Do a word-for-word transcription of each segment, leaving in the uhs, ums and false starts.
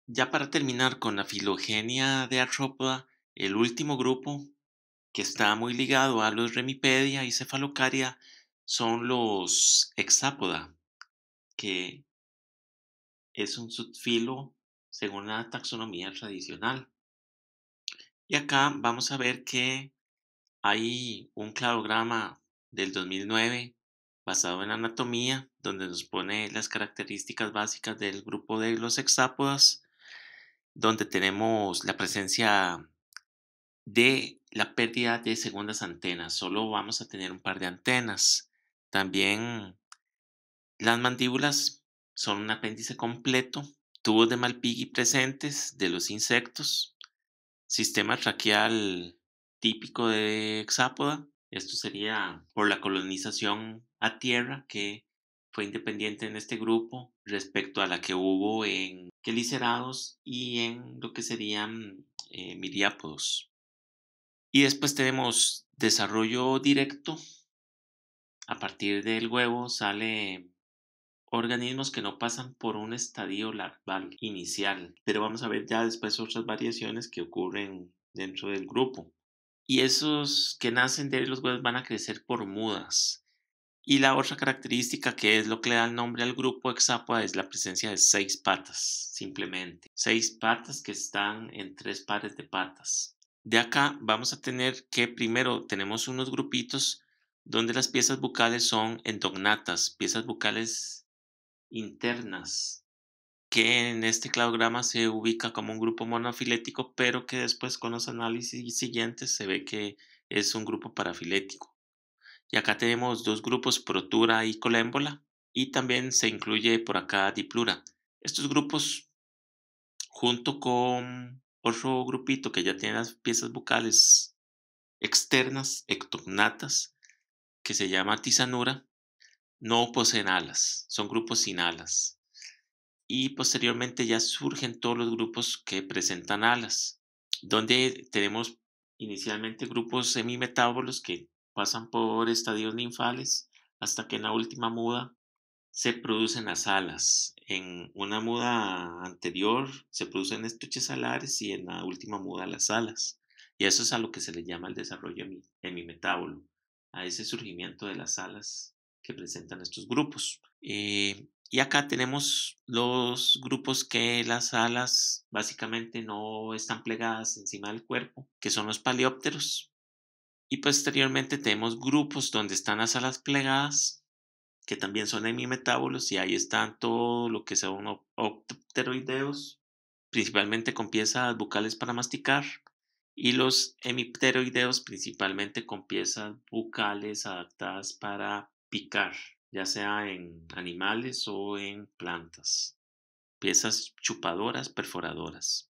Ya para terminar con la filogenia de artrópoda, el último grupo que está muy ligado a los Remipedia y Cephalocaria son los Hexapoda, que es un subfilo según la taxonomía tradicional. Y acá vamos a ver que hay un cladograma del dos mil nueve basado en anatomía, donde nos pone las características básicas del grupo de los hexápodas, donde tenemos la presencia de la pérdida de segundas antenas. Solo vamos a tener un par de antenas. También las mandíbulas son un apéndice completo, tubos de Malpighi presentes de los insectos, sistema traqueal típico de hexápoda. Esto sería por la colonización a tierra que fue independiente en este grupo respecto a la que hubo en quelicerados y en lo que serían eh, miriápodos. Y después tenemos desarrollo directo. A partir del huevo sale organismos que no pasan por un estadio larval inicial, pero vamos a ver ya después otras variaciones que ocurren dentro del grupo. Y esos que nacen de los huevos van a crecer por mudas. Y la otra característica que es lo que le da el nombre al grupo Hexapoda es la presencia de seis patas, simplemente. Seis patas que están en tres pares de patas. De acá vamos a tener que primero tenemos unos grupitos donde las piezas bucales son endognatas, piezas bucales internas, que en este cladograma se ubica como un grupo monofilético, pero que después con los análisis siguientes se ve que es un grupo parafilético. Y acá tenemos dos grupos, Protura y Colémbola, y también se incluye por acá Diplura. Estos grupos, junto con otro grupito que ya tiene las piezas bucales externas, ectognatas, que se llama Tisanura, no poseen alas, son grupos sin alas. Y posteriormente ya surgen todos los grupos que presentan alas, donde tenemos inicialmente grupos semimetábolos que pasan por estadios ninfales hasta que en la última muda se producen las alas. En una muda anterior se producen estuches alares y en la última muda las alas. Y eso es a lo que se le llama el desarrollo hemi- hemimetábolo, a ese surgimiento de las alas que presentan estos grupos. Eh, y acá tenemos los grupos que las alas básicamente no están plegadas encima del cuerpo, que son los paleópteros. Y posteriormente tenemos grupos donde están las alas plegadas, que también son hemimetábolos, y ahí están todo lo que son op- opteroideos, principalmente con piezas bucales para masticar, y los hemipteroideos principalmente con piezas bucales adaptadas para picar, ya sea en animales o en plantas, piezas chupadoras, perforadoras.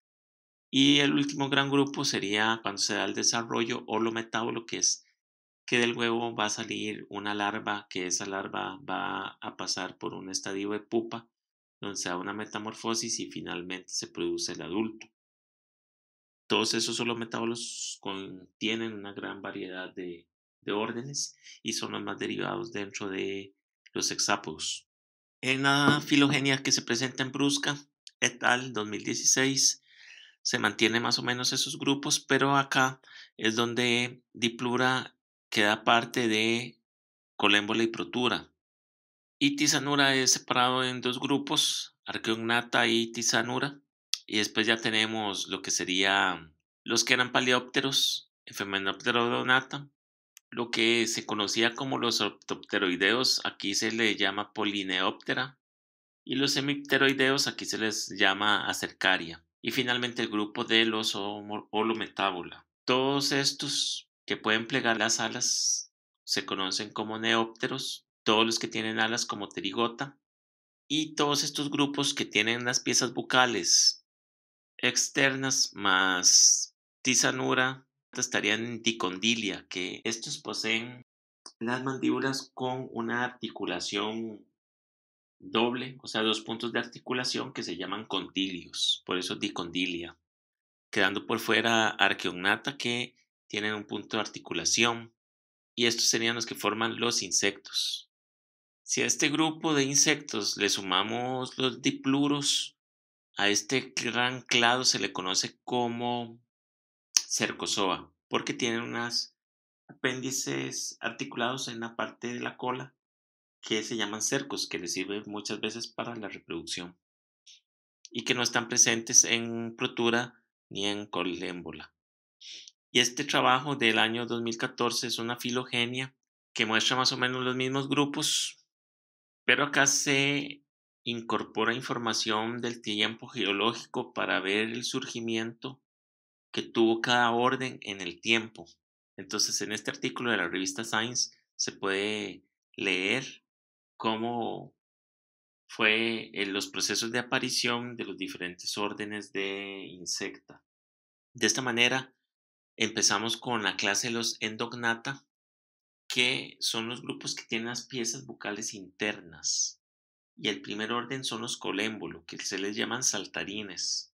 Y el último gran grupo sería cuando se da el desarrollo holometábolo, que es que del huevo va a salir una larva, que esa larva va a pasar por un estadio de pupa, donde se da una metamorfosis y finalmente se produce el adulto. Todos esos holometábolos contienen una gran variedad de, de órdenes y son los más derivados dentro de los hexápodos. En la filogenia que se presenta en Brusca et al. dos mil dieciséis se mantiene más o menos esos grupos, pero acá es donde Diplura queda parte de Colémbola y Protura. Y Tisanura es separado en dos grupos, Arqueognata y Tisanura. Y después ya tenemos lo que sería los que eran paleópteros, Hymenoptera odonata, lo que se conocía como los ortopteroideos, aquí se le llama Polineoptera, y los hemipteroideos aquí se les llama Acercaria. Y finalmente el grupo de los homo- holometábola. Todos estos que pueden plegar las alas se conocen como neópteros, todos los que tienen alas como terigota, y todos estos grupos que tienen las piezas bucales externas más tisanura estarían en dicondilia, que estos poseen las mandíbulas con una articulación doble, o sea, dos puntos de articulación que se llaman condilios, por eso dicondilia, quedando por fuera arqueognata que tienen un punto de articulación, y estos serían los que forman los insectos. Si a este grupo de insectos le sumamos los dipluros, A este gran clado se le conoce como cercozoa, porque tiene unos apéndices articulados en la parte de la cola que se llaman cercos, que les sirven muchas veces para la reproducción y que no están presentes en Protura ni en Colémbola. Y este trabajo del año dos mil catorce es una filogenia que muestra más o menos los mismos grupos, pero acá se incorpora información del tiempo geológico para ver el surgimiento que tuvo cada orden en el tiempo. Entonces, en este artículo de la revista Science se puede leer cómo fue en los procesos de aparición de los diferentes órdenes de insecta. De esta manera, empezamos con la clase de los Endognata, que son los grupos que tienen las piezas bucales internas. Y el primer orden son los colémbolo, que se les llaman saltarines.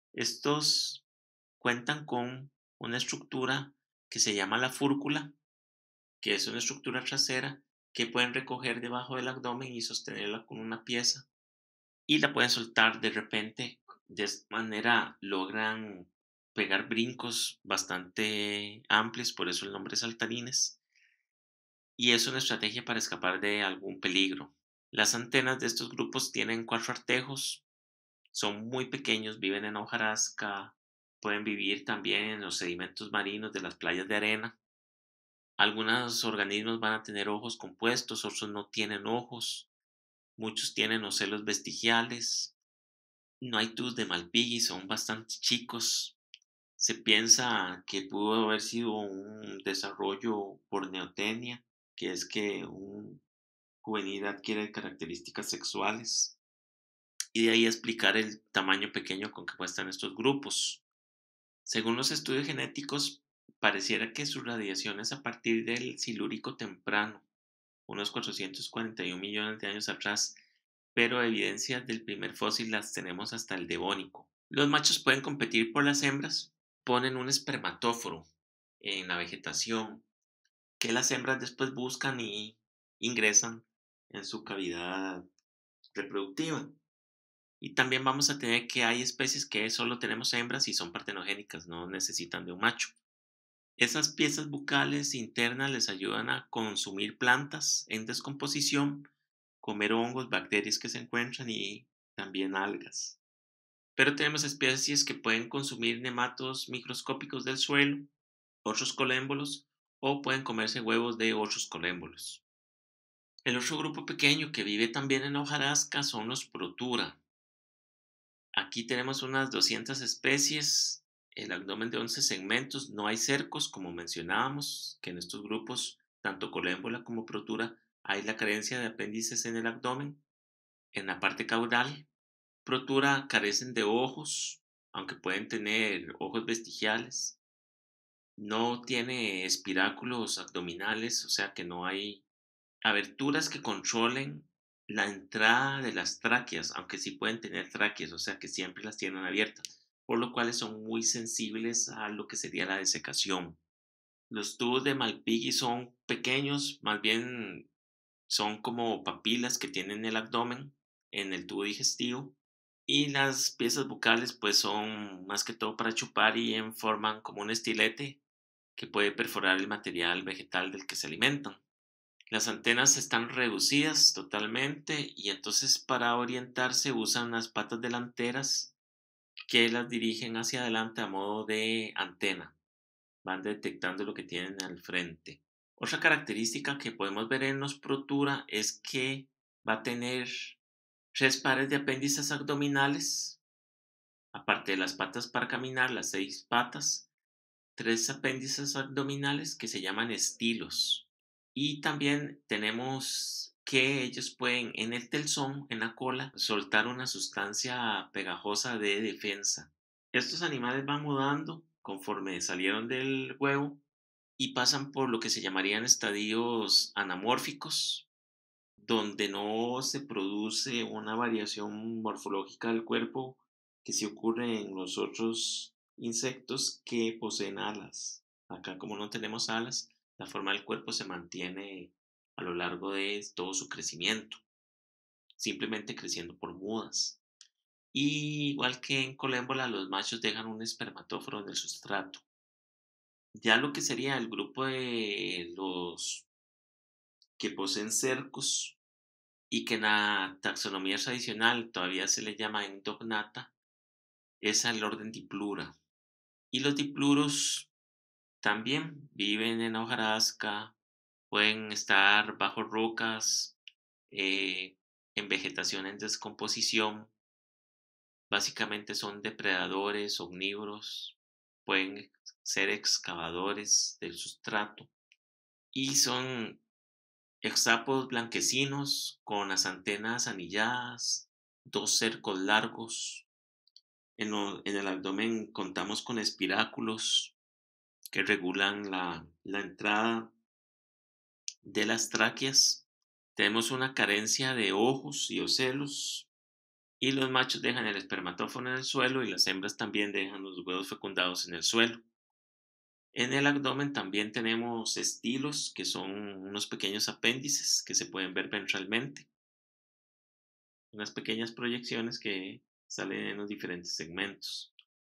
Estos cuentan con una estructura que se llama la fúrcula, que es una estructura trasera que pueden recoger debajo del abdomen y sostenerla con una pieza y la pueden soltar de repente. De esta manera logran pegar brincos bastante amplios, por eso el nombre saltarines, y es una estrategia para escapar de algún peligro. Las antenas de estos grupos tienen cuatro artejos, son muy pequeños, viven en hojarasca, pueden vivir también en los sedimentos marinos de las playas de arena. Algunos organismos van a tener ojos compuestos, otros no tienen ojos, muchos tienen ocelos vestigiales. No hay tus de Malpighi, son bastante chicos. Se piensa que pudo haber sido un desarrollo por neotenia, que es que un juvenil adquiere características sexuales, y de ahí explicar el tamaño pequeño con que muestran estos grupos. Según los estudios genéticos, pareciera que su radiación es a partir del Silúrico temprano, unos cuatrocientos cuarenta y un millones de años atrás, pero evidencias del primer fósil las tenemos hasta el Devónico. Los machos pueden competir por las hembras, ponen un espermatóforo en la vegetación que las hembras después buscan y ingresan en su cavidad reproductiva. Y también vamos a tener que hay especies que solo tenemos hembras y son partenogénicas, no necesitan de un macho. Esas piezas bucales internas les ayudan a consumir plantas en descomposición, comer hongos, bacterias que se encuentran y también algas. Pero tenemos especies que pueden consumir nematos microscópicos del suelo, otros colémbolos, o pueden comerse huevos de otros colémbolos. El otro grupo pequeño que vive también en hojarasca son los Protura. Aquí tenemos unas doscientas especies, el abdomen de once segmentos, no hay cercos, como mencionábamos, que en estos grupos, tanto colémbola como Protura, hay la carencia de apéndices en el abdomen. En la parte caudal, Protura carecen de ojos, aunque pueden tener ojos vestigiales. No tiene espiráculos abdominales, o sea que no hay aberturas que controlen la entrada de las tráqueas, aunque sí pueden tener tráqueas, o sea que siempre las tienen abiertas, por lo cual son muy sensibles a lo que sería la desecación. Los tubos de Malpighi son pequeños, más bien son como papilas que tienen el abdomen en el tubo digestivo. Y las piezas bucales pues son más que todo para chupar y en forman como un estilete que puede perforar el material vegetal del que se alimentan. Las antenas están reducidas totalmente y entonces para orientarse usan las patas delanteras que las dirigen hacia adelante a modo de antena. Van detectando lo que tienen al frente. Otra característica que podemos ver en los Protura es que va a tener tres pares de apéndices abdominales, aparte de las patas para caminar, las seis patas, tres apéndices abdominales que se llaman estilos. Y también tenemos que ellos pueden en el telzón, en la cola, soltar una sustancia pegajosa de defensa. Estos animales van mudando conforme salieron del huevo y pasan por lo que se llamarían estadios anamórficos, donde no se produce una variación morfológica del cuerpo que sí ocurre en los otros insectos que poseen alas. Acá como no tenemos alas, la forma del cuerpo se mantiene a lo largo de todo su crecimiento, simplemente creciendo por mudas. Y igual que en colémbola, los machos dejan un espermatóforo en el sustrato. Ya lo que sería el grupo de los que poseen cercos y que en la taxonomía tradicional todavía se le llama endognata, es el orden Diplura. Y los dipluros también viven en hojarasca, pueden estar bajo rocas, eh, en vegetación en descomposición. Básicamente son depredadores omnívoros, pueden ser excavadores del sustrato y son hexápodos blanquecinos con las antenas anilladas, dos cercos largos. En, lo- en el abdomen contamos con espiráculos que regulan la, la entrada de las tráqueas. Tenemos una carencia de ojos y ocelos. Y los machos dejan el espermatófono en el suelo y las hembras también dejan los huevos fecundados en el suelo. En el abdomen también tenemos estilos, que son unos pequeños apéndices que se pueden ver ventralmente, unas pequeñas proyecciones que salen en los diferentes segmentos.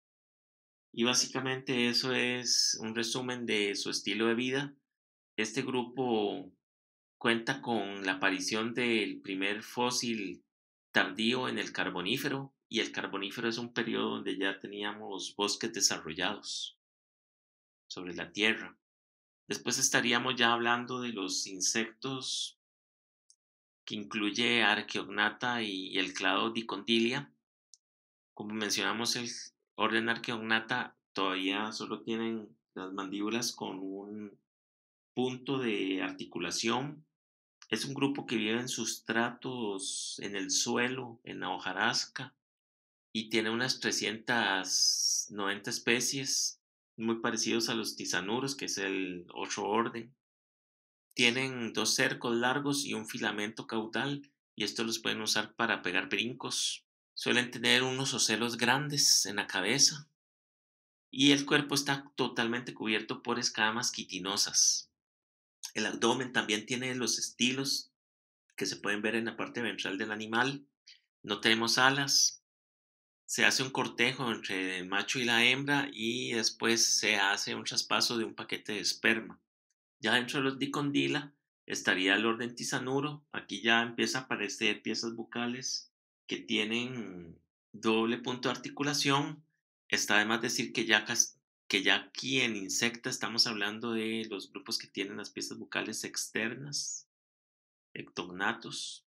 Y básicamente eso es un resumen de su estilo de vida. Este grupo cuenta con la aparición del primer fósil tardío en el Carbonífero, y el Carbonífero es un periodo donde ya teníamos bosques desarrollados sobre la Tierra. Después estaríamos ya hablando de los insectos, que incluye Archaeognatha y el clado Dicondylia. Como mencionamos, el orden Archaeognatha todavía solo tienen las mandíbulas con un punto de articulación. Es un grupo que vive en sustratos en el suelo, en la hojarasca, y tiene unas trescientas noventa especies, muy parecidos a los tisanuros, que es el otro orden. Tienen dos cercos largos y un filamento caudal, y estos los pueden usar para pegar brincos. Suelen tener unos ocelos grandes en la cabeza, y el cuerpo está totalmente cubierto por escamas quitinosas. El abdomen también tiene los estilos que se pueden ver en la parte ventral del animal. No tenemos alas. Se hace un cortejo entre el macho y la hembra y después se hace un traspaso de un paquete de esperma. Ya dentro de los dicondila estaría el orden tisanuro. Aquí ya empieza a aparecer piezas bucales que tienen doble punto de articulación. Está de más decir que ya, que ya aquí en insecta estamos hablando de los grupos que tienen las piezas bucales externas, ectognatos.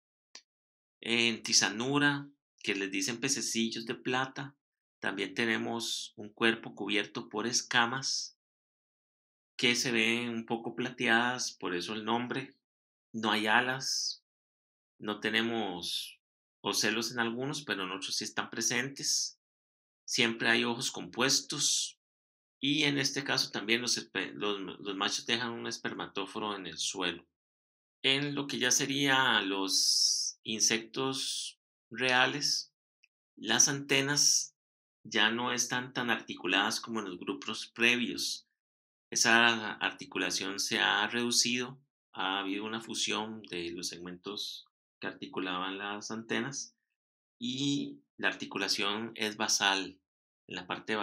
En tisanura, que les dicen pececillos de plata, también tenemos un cuerpo cubierto por escamas que se ven un poco plateadas, por eso el nombre. No hay alas, no tenemos ocelos en algunos, pero en otros sí están presentes. Siempre hay ojos compuestos y en este caso también los, los, los machos dejan un espermatóforo en el suelo. En lo que ya serían los insectos reales, las antenas ya no están tan articuladas como en los grupos previos. Esa articulación se ha reducido, ha habido una fusión de los segmentos que articulaban las antenas y la articulación es basal en la parte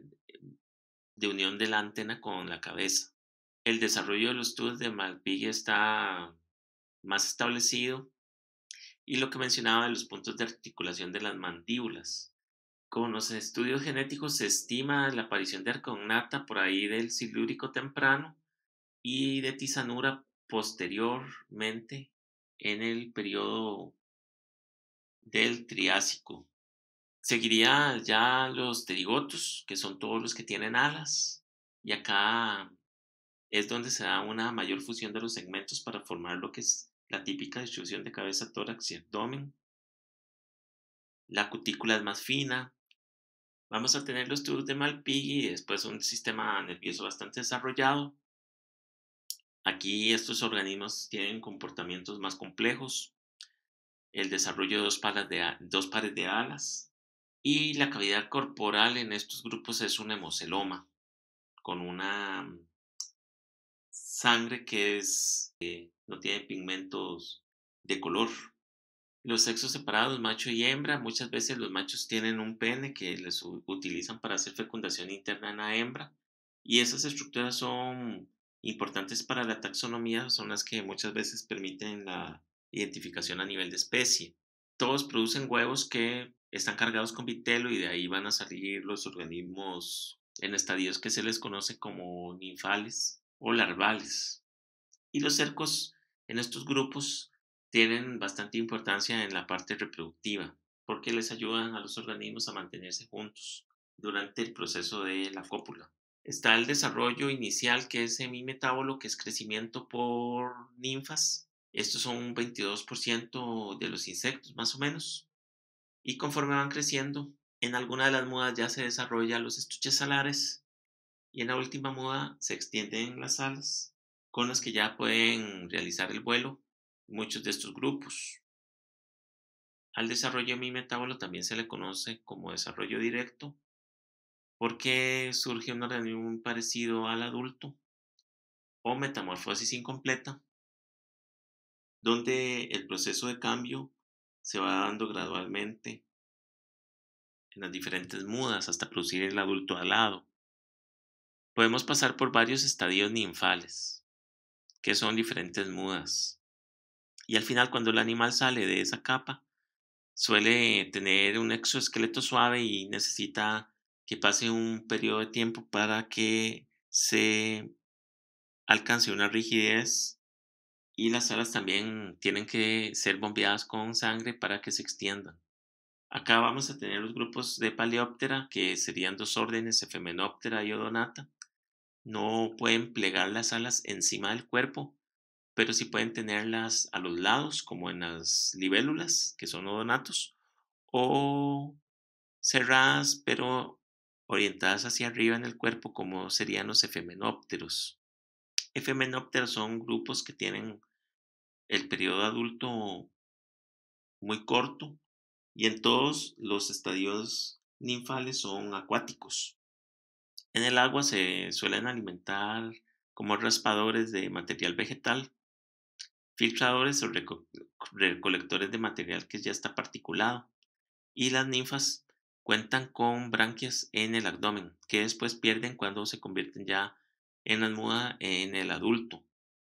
de unión de la antena con la cabeza. El desarrollo de los tubos de Malpighi está más establecido, y lo que mencionaba de los puntos de articulación de las mandíbulas. Con los estudios genéticos se estima la aparición de arcognata por ahí del Silúrico temprano y de tisanura posteriormente en el periodo del Triásico. Seguiría ya los pterigotos, que son todos los que tienen alas, y acá es donde se da una mayor fusión de los segmentos para formar lo que es la típica distribución de cabeza, tórax y abdomen. La cutícula es más fina. Vamos a tener los tubos de Malpighi y después un sistema nervioso bastante desarrollado. Aquí estos organismos tienen comportamientos más complejos, el desarrollo de dos pares de, dos pares de alas, y la cavidad corporal en estos grupos es un hemoceloma con una sangre que es, eh, no tiene pigmentos de color. Los sexos separados, macho y hembra, muchas veces los machos tienen un pene que les u- utilizan para hacer fecundación interna en la hembra y esas estructuras son importantes para la taxonomía, son las que muchas veces permiten la identificación a nivel de especie. Todos producen huevos que están cargados con vitelo y de ahí van a salir los organismos en estadios que se les conoce como ninfales o larvales. Y los cercos en estos grupos tienen bastante importancia en la parte reproductiva, porque les ayudan a los organismos a mantenerse juntos durante el proceso de la cópula. Está el desarrollo inicial, que es semimetábolo, que es crecimiento por ninfas. Estos son un veintidós por ciento de los insectos, más o menos. Y conforme van creciendo, en alguna de las mudas ya se desarrollan los estuches alares y en la última muda se extienden las alas con las que ya pueden realizar el vuelo muchos de estos grupos. Al desarrollo hemimetábolo también se le conoce como desarrollo directo porque surge un organismo muy parecido al adulto o metamorfosis incompleta, donde el proceso de cambio se va dando gradualmente en las diferentes mudas hasta producir el adulto alado. Podemos pasar por varios estadios ninfales, que son diferentes mudas. Y al final, cuando el animal sale de esa capa, suele tener un exoesqueleto suave y necesita que pase un periodo de tiempo para que se alcance una rigidez y las alas también tienen que ser bombeadas con sangre para que se extiendan. Acá vamos a tener los grupos de Paleóptera, que serían dos órdenes, Efemenoptera y Odonata. No pueden plegar las alas encima del cuerpo, pero sí pueden tenerlas a los lados, como en las libélulas, que son odonatos, o cerradas, pero orientadas hacia arriba en el cuerpo, como serían los efemenópteros. Efemenópteros son grupos que tienen el periodo adulto muy corto y en todos los estadios ninfales son acuáticos. En el agua se suelen alimentar como raspadores de material vegetal, filtradores o reco- recolectores de material que ya está particulado. Y las ninfas cuentan con branquias en el abdomen, que después pierden cuando se convierten ya en la muda en el adulto.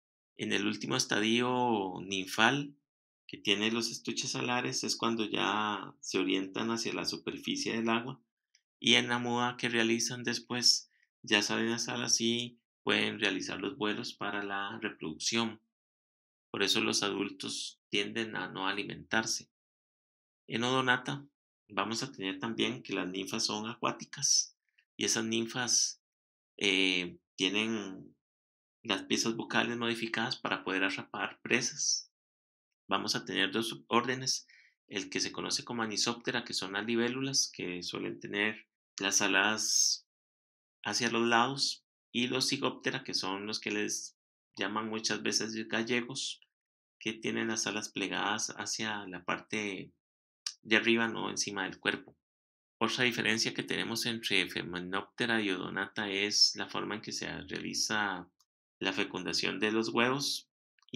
En el último estadio ninfal, que tiene los estuches alares, es cuando ya se orientan hacia la superficie del agua. Y en la muda que realizan después, ya salen las alas y pueden realizar los vuelos para la reproducción. Por eso los adultos tienden a no alimentarse. En Odonata vamos a tener también que las ninfas son acuáticas y esas ninfas eh, tienen las piezas bucales modificadas para poder atrapar presas. Vamos a tener dos subórdenes, el que se conoce como Anisoptera, que son las libélulas, que suelen tener las alas hacia los lados, y los Zygoptera, que son los que les llaman muchas veces gallegos, que tienen las alas plegadas hacia la parte de arriba, no encima del cuerpo. Otra diferencia que tenemos entre Femenoptera y Odonata es la forma en que se realiza la fecundación de los huevos.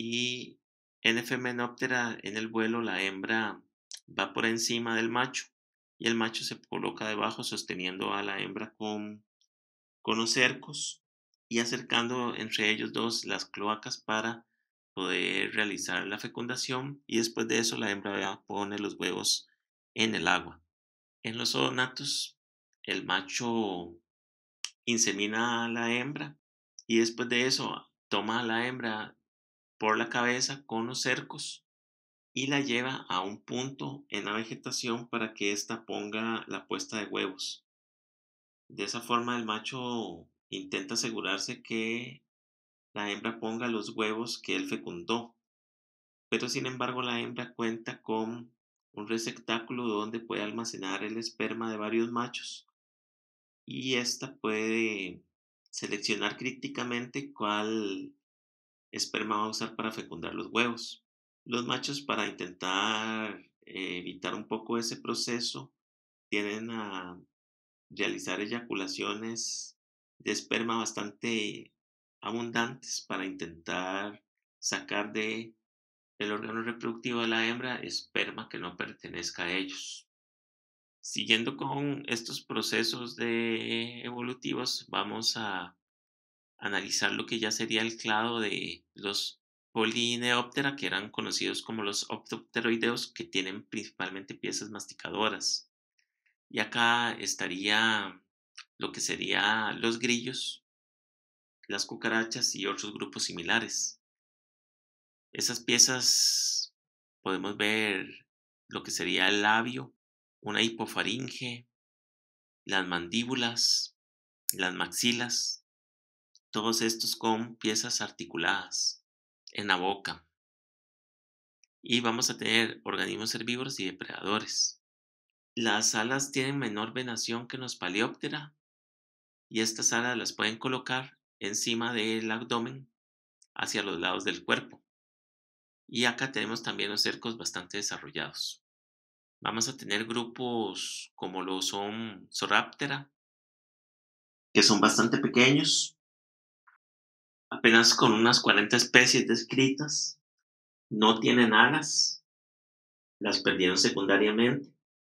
Y en Femenoptera, en el vuelo, la hembra va por encima del macho y el macho se coloca debajo sosteniendo a la hembra con, con los cercos y acercando entre ellos dos las cloacas para poder realizar la fecundación. Y después de eso, la hembra ya pone los huevos en el agua. En los odonatos, el macho insemina a la hembra y después de eso toma a la hembra por la cabeza con los cercos y la lleva a un punto en la vegetación para que ésta ponga la puesta de huevos. De esa forma el macho intenta asegurarse que la hembra ponga los huevos que él fecundó, pero sin embargo la hembra cuenta con un receptáculo donde puede almacenar el esperma de varios machos y esta puede seleccionar críticamente cuál esperma va a usar para fecundar los huevos. Los machos, para intentar eh, evitar un poco ese proceso, tienden a realizar eyaculaciones de esperma bastante abundantes para intentar sacar de el órgano reproductivo de la hembra, esperma que no pertenezca a ellos. Siguiendo con estos procesos de evolutivos, vamos a analizar lo que ya sería el clado de los Polyneoptera, que eran conocidos como los optopteroideos, que tienen principalmente piezas masticadoras. Y acá estaría lo que sería los grillos, las cucarachas y otros grupos similares. Esas piezas podemos ver lo que sería el labio, una hipofaringe, las mandíbulas, las maxilas, todos estos con piezas articuladas en la boca. Y vamos a tener organismos herbívoros y depredadores. Las alas tienen menor venación que los Paleóptera y estas alas las pueden colocar encima del abdomen hacia los lados del cuerpo. Y acá tenemos también los cercos bastante desarrollados. Vamos a tener grupos como lo son Zoráptera, que son bastante pequeños, apenas con unas cuarenta especies descritas. No tienen alas, las perdieron secundariamente.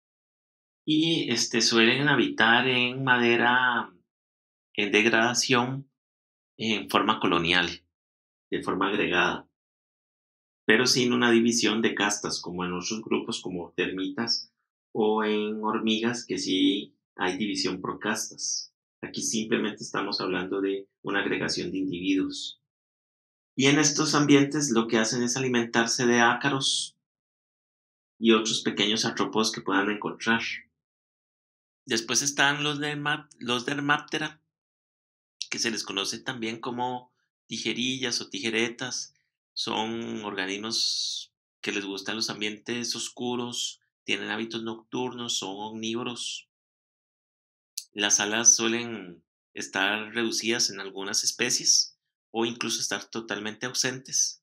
Y este, suelen habitar en madera en degradación en forma colonial, de forma agregada, pero sin una división de castas como en otros grupos como termitas o en hormigas que sí hay división por castas. Aquí simplemente estamos hablando de una agregación de individuos. Y en estos ambientes lo que hacen es alimentarse de ácaros y otros pequeños artrópodos que puedan encontrar. Después están los, derma- los Dermaptera, que se les conoce también como tijerillas o tijeretas. Son organismos que les gustan los ambientes oscuros, tienen hábitos nocturnos, son omnívoros. Las alas suelen estar reducidas en algunas especies o incluso estar totalmente ausentes.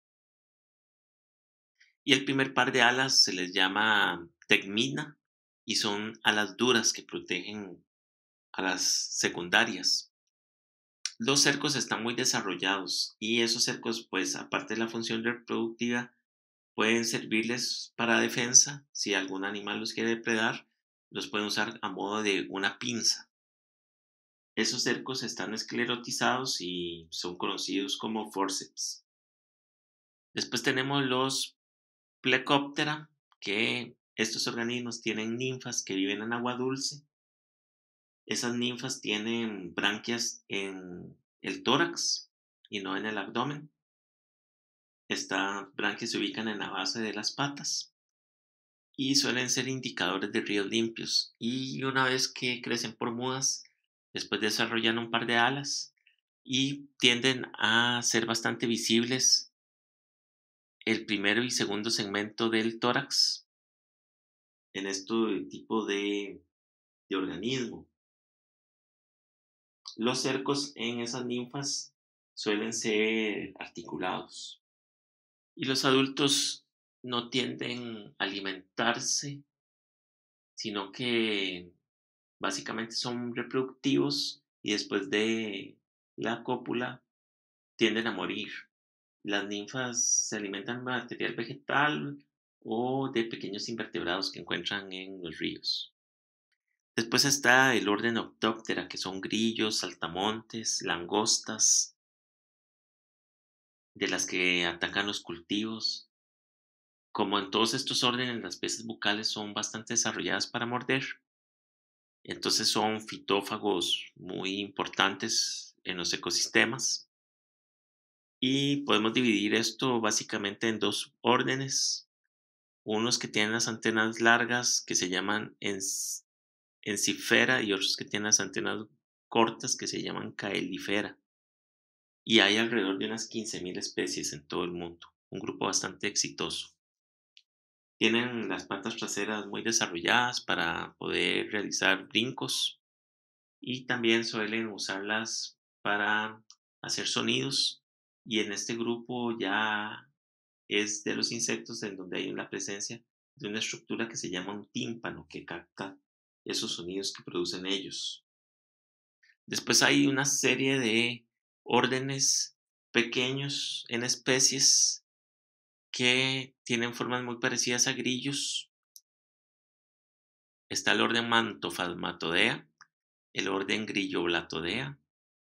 Y el primer par de alas se les llama tegmina y son alas duras que protegen a las secundarias. Los cercos están muy desarrollados y esos cercos, pues aparte de la función reproductiva, pueden servirles para defensa. Si algún animal los quiere depredar, los pueden usar a modo de una pinza. Esos cercos están esclerotizados y son conocidos como forceps. Después tenemos los Plecoptera, que estos organismos tienen ninfas que viven en agua dulce. Esas ninfas tienen branquias en el tórax y no en el abdomen. Estas branquias se ubican en la base de las patas y suelen ser indicadores de ríos limpios. Y una vez que crecen por mudas, después desarrollan un par de alas y tienden a ser bastante visibles el primero y segundo segmento del tórax en este tipo de, de organismo. Los cercos en esas ninfas suelen ser articulados y los adultos no tienden a alimentarse, sino que básicamente son reproductivos y después de la cópula tienden a morir. Las ninfas se alimentan de material vegetal o de pequeños invertebrados que encuentran en los ríos. Después está el orden Octóptera, que son grillos, saltamontes, langostas, de las que atacan los cultivos. Como en todos estos órdenes, las piezas bucales son bastante desarrolladas para morder. Entonces son fitófagos muy importantes en los ecosistemas. Y podemos dividir esto básicamente en dos órdenes. Unos que tienen las antenas largas, que se llaman ens- encifera, y otros que tienen las antenas cortas, que se llaman caelifera. Y hay alrededor de unas quince mil especies en todo el mundo, un grupo bastante exitoso. Tienen las patas traseras muy desarrolladas para poder realizar brincos y también suelen usarlas para hacer sonidos. Y en este grupo ya es de los insectos en donde hay la presencia de una estructura que se llama un tímpano que capta esos sonidos que producen ellos. Después hay una serie de órdenes pequeños en especies que tienen formas muy parecidas a grillos. Está el orden Mantophasmatodea, el orden Grilloblatodea,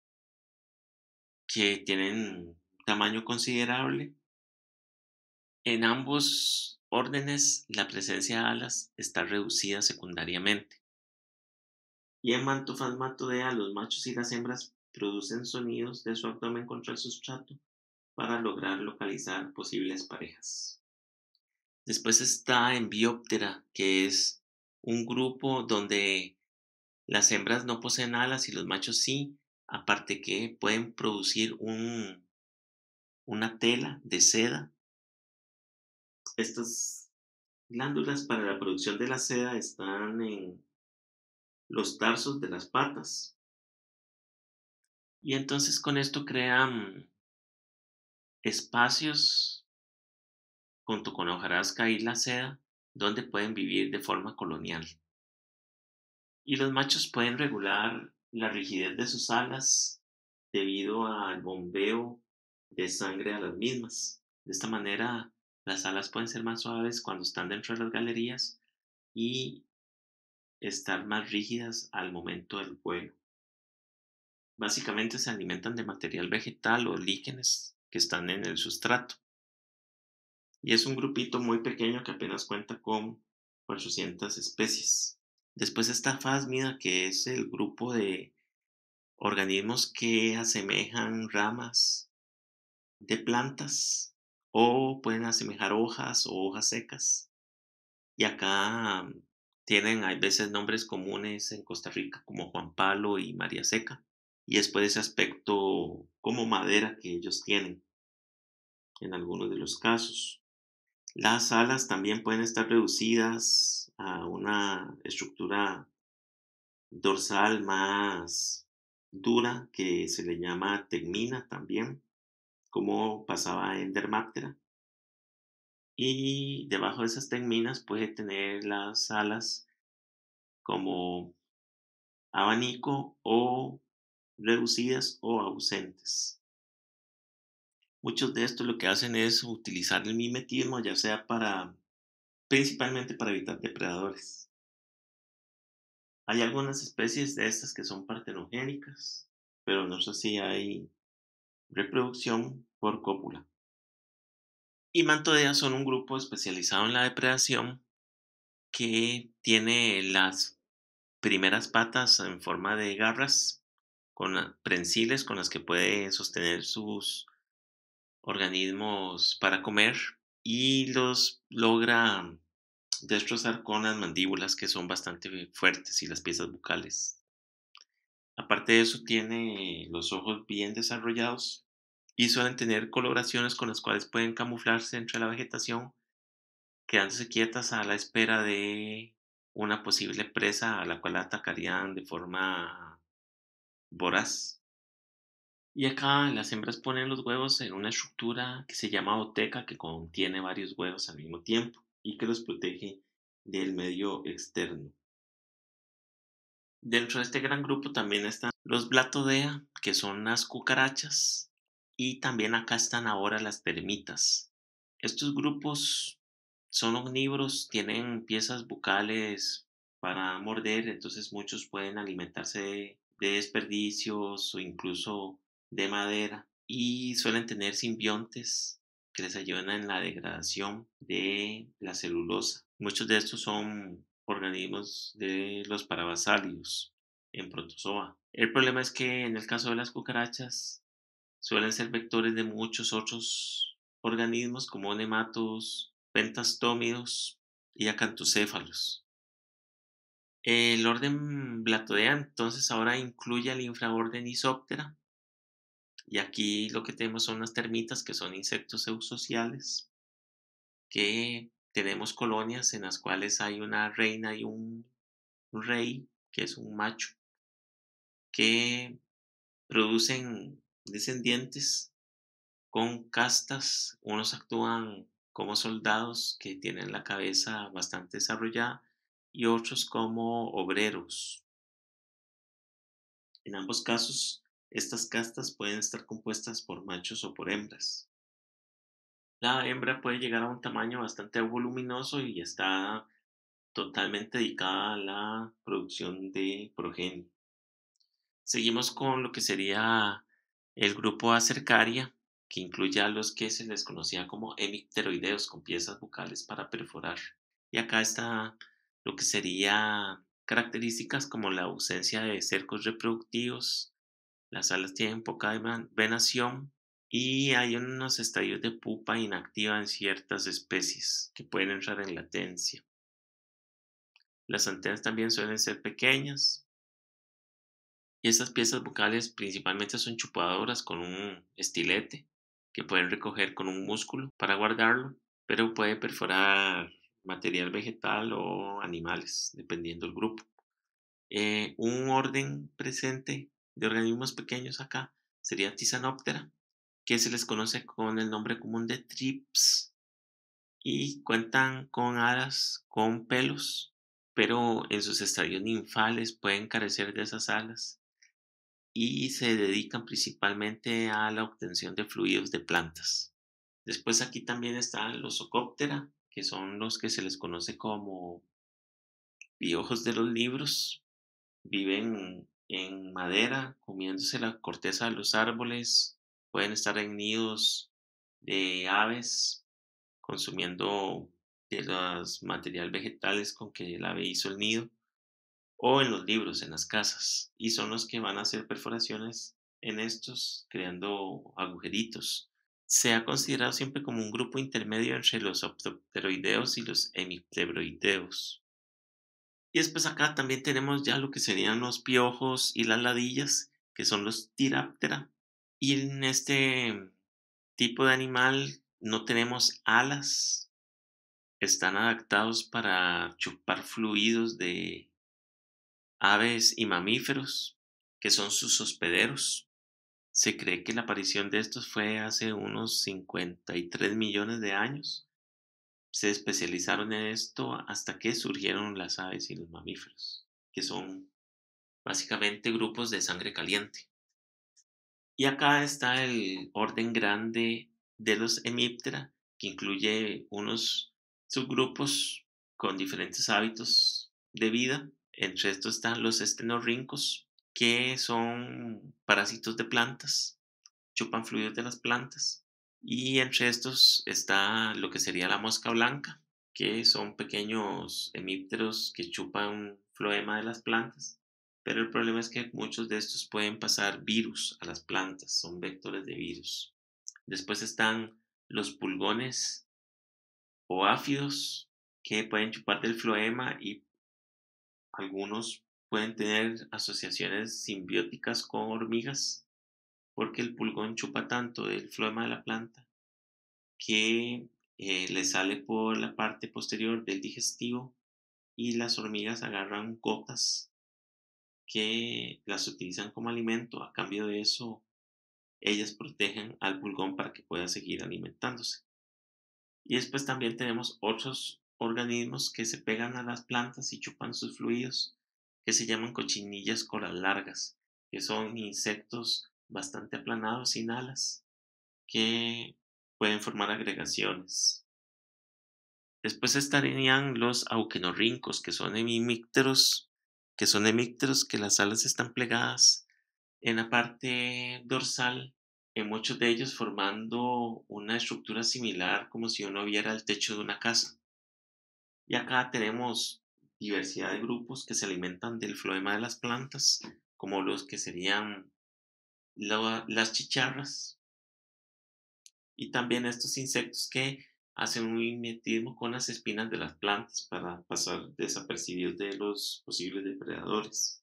que tienen tamaño considerable. En ambos órdenes, la presencia de alas está reducida secundariamente. Y en Mantophasmatodea, los machos y las hembras producen sonidos de su abdomen contra el sustrato para lograr localizar posibles parejas. Después está en Bioptera, que es un grupo donde las hembras no poseen alas y los machos sí, aparte que pueden producir un, una tela de seda. Estas glándulas para la producción de la seda están en los tarsos de las patas y entonces con esto crean espacios junto con la hojarasca y la seda donde pueden vivir de forma colonial. Y los machos pueden regular la rigidez de sus alas debido al bombeo de sangre a las mismas. De esta manera, las alas pueden ser más suaves cuando están dentro de las galerías y estar más rígidas al momento del vuelo. Básicamente se alimentan de material vegetal o líquenes que están en el sustrato. Y es un grupito muy pequeño que apenas cuenta con ochocientas especies. Después está Phasmida, que es el grupo de organismos que asemejan ramas de plantas o pueden asemejar hojas o hojas secas. Y acá mm, tienen, hay veces nombres comunes en Costa Rica como Juan Palo y María Seca. Y es por ese aspecto como madera que ellos tienen en algunos de los casos. Las alas también pueden estar reducidas a una estructura dorsal más dura que se le llama tegmina también, como pasaba en Dermaptera. Y debajo de esas tegminas puede tener las alas como abanico o reducidas o ausentes. Muchos de estos lo que hacen es utilizar el mimetismo, ya sea para, principalmente para evitar depredadores. Hay algunas especies de estas que son partenogénicas, pero no sé si hay reproducción por cópula. Y Mantodea son un grupo especializado en la depredación que tiene las primeras patas en forma de garras con la- prensiles con las que puede sostener sus organismos para comer y los logra destrozar con las mandíbulas que son bastante fuertes y las piezas bucales. Aparte de eso, tiene los ojos bien desarrollados y suelen tener coloraciones con las cuales pueden camuflarse entre la vegetación, quedándose quietas a la espera de una posible presa a la cual atacarían de forma voraz. Y acá las hembras ponen los huevos en una estructura que se llama oteca, que contiene varios huevos al mismo tiempo y que los protege del medio externo. Dentro de este gran grupo también están los Blatodea, que son las cucarachas, y también acá están ahora las termitas. Estos grupos son omnívoros, tienen piezas bucales para morder, entonces muchos pueden alimentarse de, de desperdicios o incluso de madera y suelen tener simbiontes que les ayudan en la degradación de la celulosa. Muchos de estos son organismos de los parabasálidos en protozoa. El problema es que en el caso de las cucarachas suelen ser vectores de muchos otros organismos como nematos, pentastómidos y acantocéfalos. El orden Blatodea entonces ahora incluye al infraorden Isóptera y aquí lo que tenemos son las termitas que son insectos eusociales que tenemos colonias en las cuales hay una reina y un rey que es un macho que producen descendientes con castas. Unos actúan como soldados que tienen la cabeza bastante desarrollada y otros como obreros. En ambos casos, estas castas pueden estar compuestas por machos o por hembras. La hembra puede llegar a un tamaño bastante voluminoso y está totalmente dedicada a la producción de progenie. Seguimos con lo que sería el grupo Acercaria, que incluye a los que se les conocía como hemipteroideos, con piezas bucales para perforar. Y acá está lo que sería características como la ausencia de cercos reproductivos, las alas tienen poca vena- venación y hay unos estadios de pupa inactiva en ciertas especies que pueden entrar en latencia. Las antenas también suelen ser pequeñas. Y estas piezas bucales principalmente son chupadoras con un estilete que pueden recoger con un músculo para guardarlo, pero puede perforar material vegetal o animales, dependiendo del grupo. Eh, un orden presente de organismos pequeños acá sería Tisanoptera, que se les conoce con el nombre común de trips y cuentan con alas con pelos, pero en sus estadios ninfales pueden carecer de esas alas y se dedican principalmente a la obtención de fluidos de plantas. Después aquí también están los Ocóptera, que son los que se les conoce como piojos de los libros. Viven en madera, comiéndose la corteza de los árboles, pueden estar en nidos de aves, consumiendo de los material vegetales con que el ave hizo el nido o en los libros, en las casas, y son los que van a hacer perforaciones en estos, creando agujeritos. Se ha considerado siempre como un grupo intermedio entre los optopteroideos y los hemipteroideos. Y después acá también tenemos ya lo que serían los piojos y las ladillas, que son los Tiráptera. Y en este tipo de animal no tenemos alas, están adaptados para chupar fluidos de aves y mamíferos, que son sus hospederos. Se cree que la aparición de estos fue hace unos cincuenta y tres millones de años. Se especializaron en esto hasta que surgieron las aves y los mamíferos, que son básicamente grupos de sangre caliente. Y acá está el orden grande de los hemiptera, que incluye unos subgrupos con diferentes hábitos de vida. Entre estos están los estenorrincos, que son parásitos de plantas, chupan fluidos de las plantas. Y entre estos está lo que sería la mosca blanca, que son pequeños hemípteros que chupan floema de las plantas. Pero el problema es que muchos de estos pueden pasar virus a las plantas, son vectores de virus. Después están los pulgones o áfidos, que pueden chupar del floema y algunos pueden tener asociaciones simbióticas con hormigas, porque el pulgón chupa tanto del floema de la planta que eh, le sale por la parte posterior del digestivo y las hormigas agarran gotas que las utilizan como alimento. A cambio de eso, ellas protegen al pulgón para que pueda seguir alimentándose. Y después también tenemos otros organismos que se pegan a las plantas y chupan sus fluidos, que se llaman cochinillas colas largas, que son insectos bastante aplanados sin alas, que pueden formar agregaciones. Después estarían los auquenorrincos, que son hemípteros, que son hemípteros que las alas están plegadas en la parte dorsal, en muchos de ellos formando una estructura similar como si uno viera el techo de una casa. Y acá tenemos diversidad de grupos que se alimentan del floema de las plantas, como los que serían la- las chicharras, y también estos insectos que hacen un mimetismo con las espinas de las plantas para pasar desapercibidos de los posibles depredadores.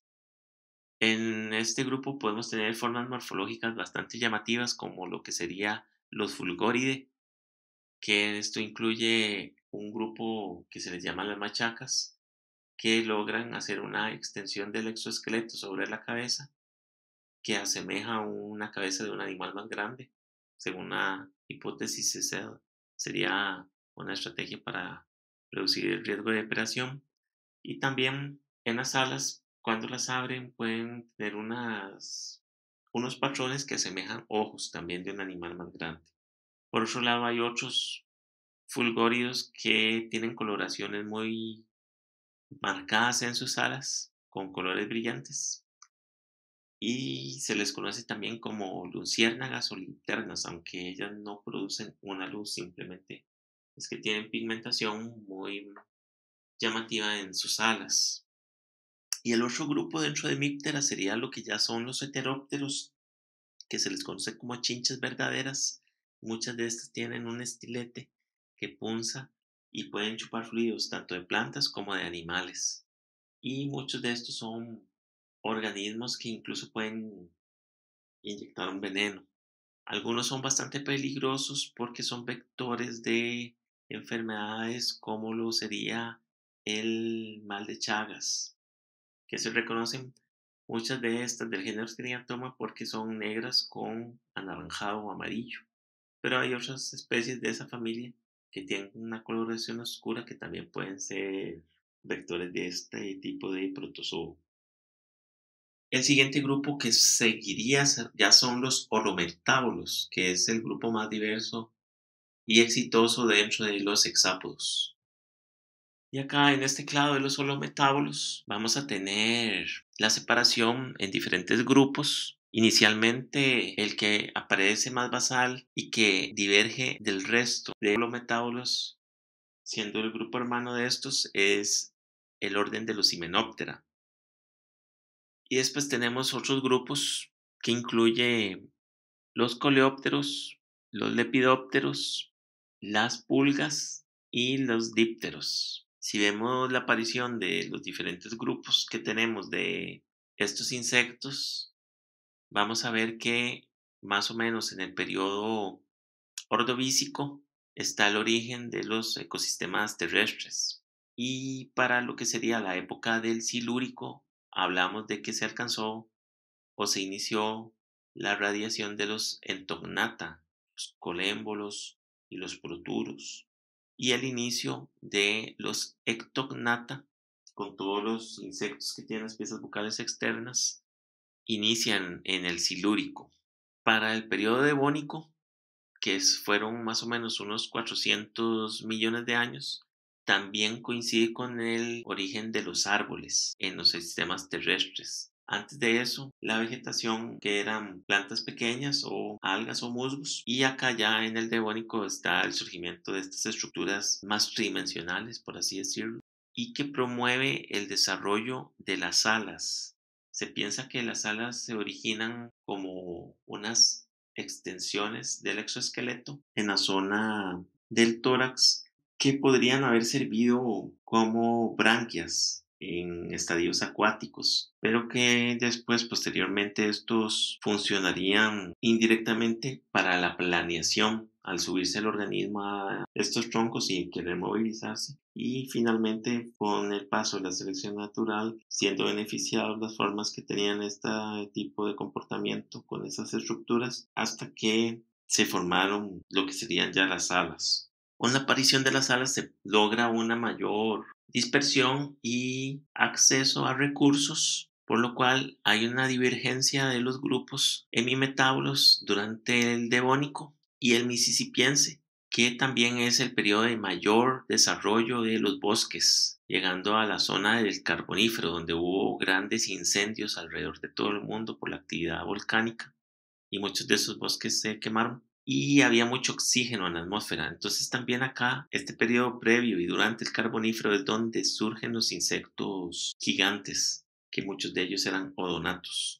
En este grupo podemos tener formas morfológicas bastante llamativas como lo que sería los fulgoride, que esto incluye un grupo que se les llama las machacas, que logran hacer una extensión del exoesqueleto sobre la cabeza que asemeja a una cabeza de un animal más grande. Según la hipótesis, esa sería una estrategia para reducir el riesgo de depredación. Y también en las alas, cuando las abren, pueden tener unas, unos patrones que asemejan ojos también de un animal más grande. Por otro lado, hay otros fulgóridos que tienen coloraciones muy marcadas en sus alas, con colores brillantes, y se les conoce también como luciérnagas o linternas, aunque ellas no producen una luz, simplemente es que tienen pigmentación muy llamativa en sus alas. Y el otro grupo dentro de Míptera sería lo que ya son los heterópteros, que se les conoce como chinches verdaderas. Muchas de estas tienen un estilete que punza y pueden chupar fluidos tanto de plantas como de animales. Y muchos de estos son organismos que incluso pueden inyectar un veneno. Algunos son bastante peligrosos porque son vectores de enfermedades como lo sería el mal de Chagas, que se reconocen muchas de estas del género Scriantoma porque son negras con anaranjado o amarillo. Pero hay otras especies de esa familia que tienen una coloración oscura que también pueden ser vectores de este tipo de protozoo. El siguiente grupo que seguiría ya son los holometábolos, que es el grupo más diverso y exitoso dentro de los hexápodos. Y acá en este clado de los holometábolos vamos a tener la separación en diferentes grupos. Inicialmente el que aparece más basal y que diverge del resto de holometábolos, siendo el grupo hermano de estos, es el orden de los Hymenoptera. Y después tenemos otros grupos que incluye los coleópteros, los lepidópteros, las pulgas y los dípteros. Si vemos la aparición de los diferentes grupos que tenemos de estos insectos, vamos a ver que más o menos en el periodo ordovícico está el origen de los ecosistemas terrestres. Y para lo que sería la época del Silúrico, hablamos de que se alcanzó o se inició la radiación de los entognata, los colémbolos y los proturos, y el inicio de los ectognata, con todos los insectos que tienen las piezas bucales externas, inician en el Silúrico. Para el periodo devónico, que fueron más o menos unos cuatrocientos millones de años, también coincide con el origen de los árboles en los sistemas terrestres. Antes de eso, la vegetación, que eran plantas pequeñas o algas o musgos, y acá ya en el Devónico está el surgimiento de estas estructuras más tridimensionales, por así decirlo, y que promueve el desarrollo de las alas. Se piensa que las alas se originan como unas extensiones del exoesqueleto en la zona del tórax que podrían haber servido como branquias en estadios acuáticos, pero que después, posteriormente, estos funcionarían indirectamente para la planeación al subirse el organismo a estos troncos y querer movilizarse. Y finalmente, con el paso de la selección natural, siendo beneficiados las formas que tenían este tipo de comportamiento con esas estructuras, hasta que se formaron lo que serían ya las alas. Con la aparición de las alas se logra una mayor dispersión y acceso a recursos, por lo cual hay una divergencia de los grupos hemimetábolos durante el Devónico y el Mississippiense, que también es el periodo de mayor desarrollo de los bosques, llegando a la zona del Carbonífero, donde hubo grandes incendios alrededor de todo el mundo por la actividad volcánica, y muchos de esos bosques se quemaron y había mucho oxígeno en la atmósfera. Entonces también acá, este periodo previo y durante el Carbonífero es donde surgen los insectos gigantes, que muchos de ellos eran odonatos.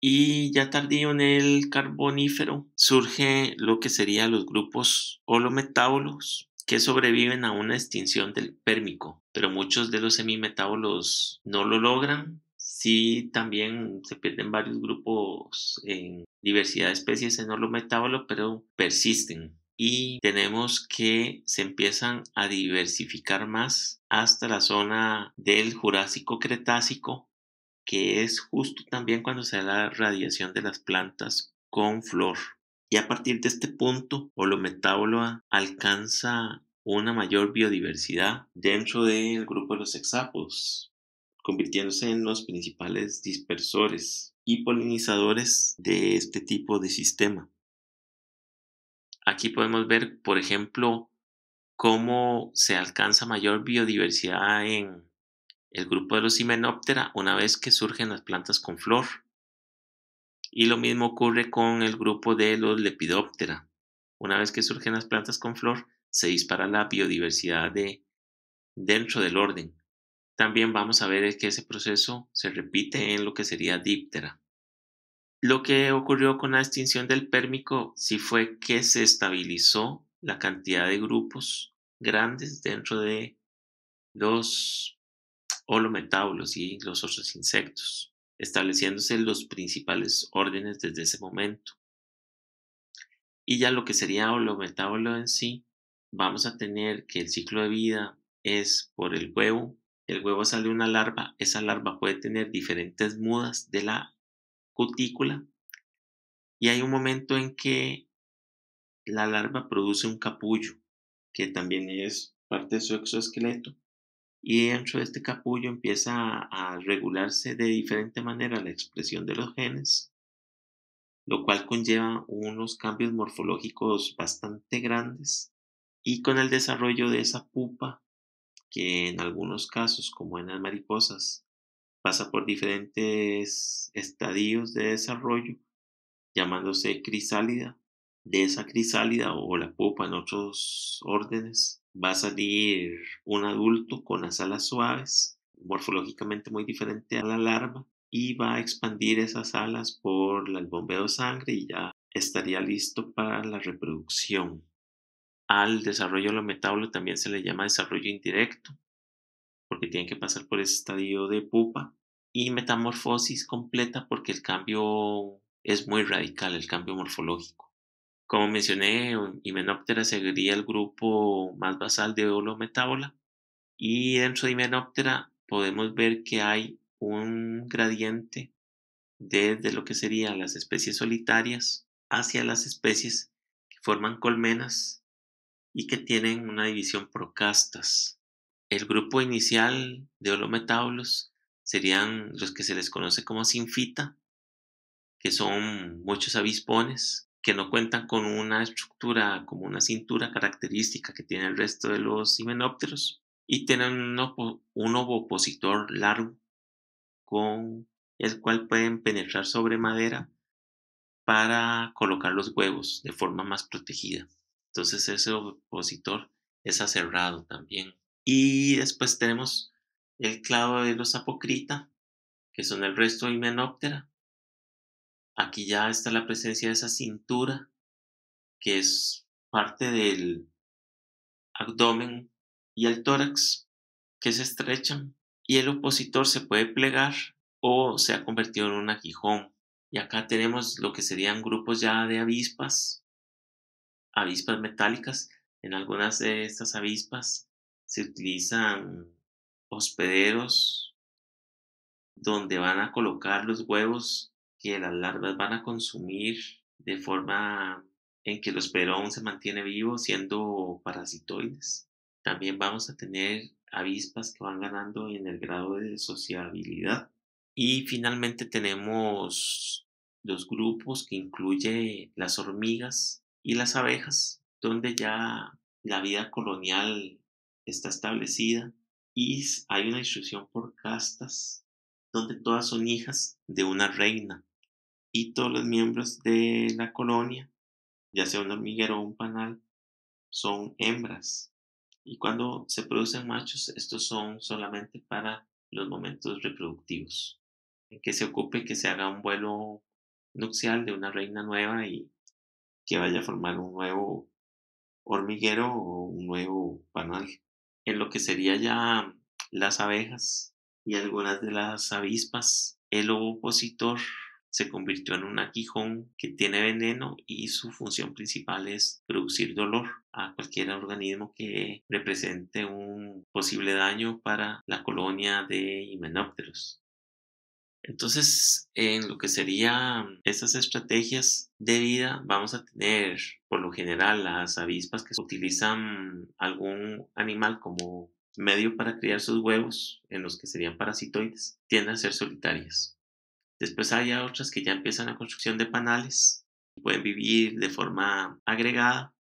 Y ya tardío en el Carbonífero surge lo que serían los grupos holometábolos, que sobreviven a una extinción del Pérmico, pero muchos de los semimetábolos no lo logran. Sí, también se pierden varios grupos en diversidad de especies en holometábolo, pero persisten. Y tenemos que se empiezan a diversificar más hasta la zona del Jurásico Cretácico, que es justo también cuando se da la radiación de las plantas con flor. Y a partir de este punto, Holometábola alcanza una mayor biodiversidad dentro del grupo de los hexápodos, convirtiéndose en los principales dispersores y polinizadores de este tipo de sistema. Aquí podemos ver, por ejemplo, cómo se alcanza mayor biodiversidad en el grupo de los Hymenoptera una vez que surgen las plantas con flor. Y lo mismo ocurre con el grupo de los Lepidoptera. Una vez que surgen las plantas con flor, se dispara la biodiversidad de, dentro del orden. También vamos a ver que ese proceso se repite en lo que sería Diptera. Lo que ocurrió con la extinción del Pérmico sí fue que se estabilizó la cantidad de grupos grandes dentro de los holometábulos y los otros insectos, estableciéndose los principales órdenes desde ese momento. Y ya lo que sería holometábulo en sí, vamos a tener que el ciclo de vida es por el huevo. El huevo sale una larva, esa larva puede tener diferentes mudas de la cutícula y hay un momento en que la larva produce un capullo, que también es parte de su exoesqueleto, y dentro de este capullo empieza a, a regularse de diferente manera la expresión de los genes, lo cual conlleva unos cambios morfológicos bastante grandes. Y con el desarrollo de esa pupa, que en algunos casos, como en las mariposas, pasa por diferentes estadios de desarrollo, llamándose crisálida. De esa crisálida o la pupa en otros órdenes va a salir un adulto con las alas suaves, morfológicamente muy diferente a la larva, y va a expandir esas alas por el bombeo de sangre y ya estaría listo para la reproducción. Al desarrollo de lo metablo también se le llama desarrollo indirecto, porque tiene que pasar por ese estadio de pupa, y metamorfosis completa porque el cambio es muy radical, el cambio morfológico. Como mencioné, Hymenoptera seguiría el grupo más basal de holometábola, y dentro de Hymenoptera podemos ver que hay un gradiente desde lo que serían las especies solitarias hacia las especies que forman colmenas y que tienen una división por castas. El grupo inicial de holometábolos serían los que se les conoce como sinfita, que son muchos avispones que no cuentan con una estructura como una cintura característica que tiene el resto de los himenópteros y tienen un, opo- un ovopositor largo con el cual pueden penetrar sobre madera para colocar los huevos de forma más protegida. Entonces ese opositor es aserrado también. Y después tenemos el clado de los apocrita, que son el resto de Hymenoptera. Aquí ya está la presencia de esa cintura, que es parte del abdomen y el tórax, que se estrechan. Y el opositor se puede plegar o se ha convertido en un aguijón. Y acá tenemos lo que serían grupos ya de avispas, avispas metálicas. En algunas de estas avispas se utilizan hospederos donde van a colocar los huevos que las larvas van a consumir de forma en que el hospedero aún se mantiene vivo siendo parasitoides. También vamos a tener avispas que van ganando en el grado de sociabilidad. Y finalmente tenemos los grupos que incluye las hormigas y las abejas, donde ya la vida colonial está establecida y hay una distribución por castas, donde todas son hijas de una reina y todos los miembros de la colonia, ya sea un hormiguero o un panal, son hembras. Y cuando se producen machos, estos son solamente para los momentos reproductivos, en que se ocupe que se haga un vuelo nupcial de una reina nueva y que vaya a formar un nuevo hormiguero o un nuevo panal. En lo que sería ya las abejas y algunas de las avispas, el ovopositor se convirtió en un aguijón que tiene veneno y su función principal es producir dolor a cualquier organismo que represente un posible daño para la colonia de himenópteros. Entonces, en lo que serían estas estrategias de vida, vamos a tener, por lo general, las avispas que utilizan algún animal como medio para criar sus huevos, en los que serían parasitoides, tienden a ser solitarias. Después hay otras que ya empiezan la construcción de panales, pueden vivir de forma agregada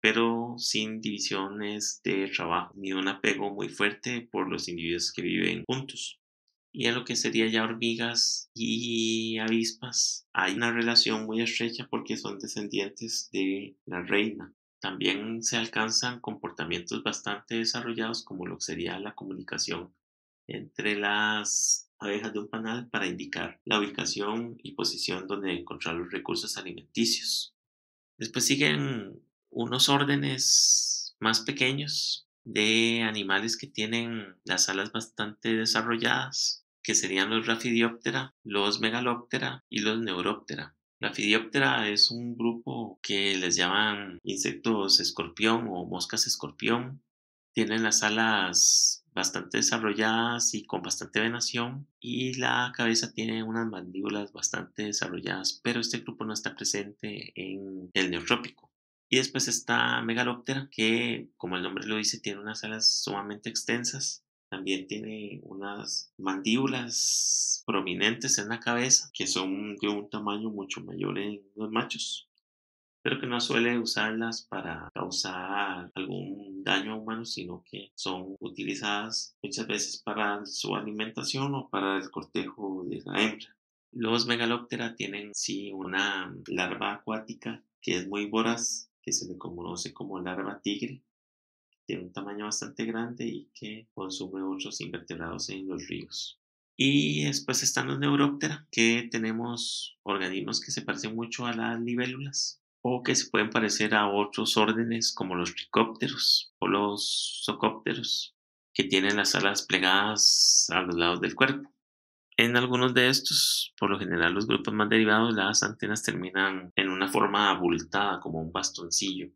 pero sin divisiones de trabajo ni un apego muy fuerte por los individuos que viven juntos. Y en lo que sería ya hormigas y avispas, hay una relación muy estrecha porque son descendientes de la reina. También se alcanzan comportamientos bastante desarrollados como lo que sería la comunicación entre las abejas de un panal para indicar la ubicación y posición donde encontrar los recursos alimenticios. Después siguen unos órdenes más pequeños de animales que tienen las alas bastante desarrolladas, que serían los Raphidioptera, los Megaloptera y los Neuroptera. Raphidioptera es un grupo que les llaman insectos escorpión o moscas escorpión. Tienen las alas bastante desarrolladas y con bastante venación, y la cabeza tiene unas mandíbulas bastante desarrolladas, pero este grupo no está presente en el Neotrópico. Y después está Megaloptera, que como el nombre lo dice, tiene unas alas sumamente extensas. También tiene unas mandíbulas prominentes en la cabeza, que son de un tamaño mucho mayor en los machos, pero que no suele usarlas para causar algún daño a humanos, sino que son utilizadas muchas veces para su alimentación o para el cortejo de la hembra. Los Megaloptera tienen sí una larva acuática que es muy voraz, que se le conoce como larva tigre. Tiene un tamaño bastante grande y que consume otros invertebrados en los ríos. Y después están los Neuroptera, que tenemos organismos que se parecen mucho a las libélulas o que se pueden parecer a otros órdenes como los tricópteros o los zocópteros, que tienen las alas plegadas a los lados del cuerpo. En algunos de estos, por lo general los grupos más derivados, las antenas terminan en una forma abultada como un bastoncillo.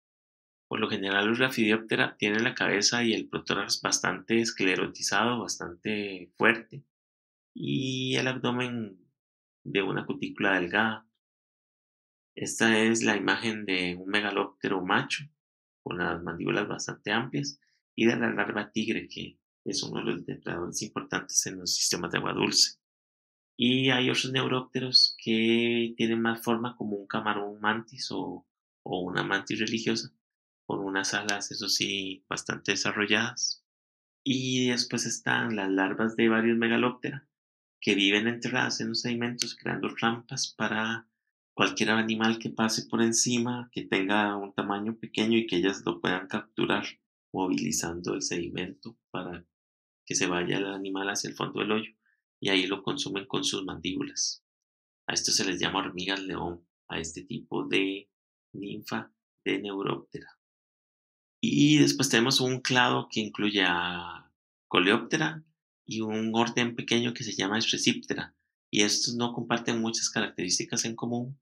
Por lo general, los Raphidioptera tienen la cabeza y el protórax bastante esclerotizado, bastante fuerte, y el abdomen de una cutícula delgada. Esta es la imagen de un megalóptero macho, con las mandíbulas bastante amplias, y de la larva tigre, que es uno de los depredadores importantes en los sistemas de agua dulce. Y hay otros neurópteros que tienen más forma como un camarón mantis o, o una mantis religiosa, con unas alas, eso sí, bastante desarrolladas. Y después están las larvas de varios megalóptera, que viven enterradas en los sedimentos creando trampas para cualquier animal que pase por encima, que tenga un tamaño pequeño y que ellas lo puedan capturar, movilizando el sedimento para que se vaya el animal hacia el fondo del hoyo, y ahí lo consumen con sus mandíbulas. A esto se les llama hormigas león, a este tipo de ninfa de neuróptera. Y después tenemos un clado que incluye a Coleóptera y un orden pequeño que se llama Stresiptera. Y estos no comparten muchas características en común.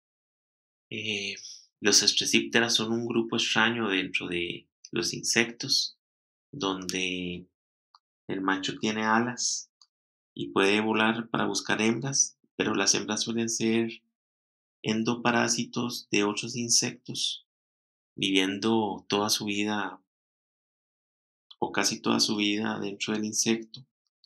Eh, los Stresiptera son un grupo extraño dentro de los insectos, donde el macho tiene alas y puede volar para buscar hembras, pero las hembras suelen ser endoparásitos de otros insectos, viviendo toda su vida o casi toda su vida dentro del insecto,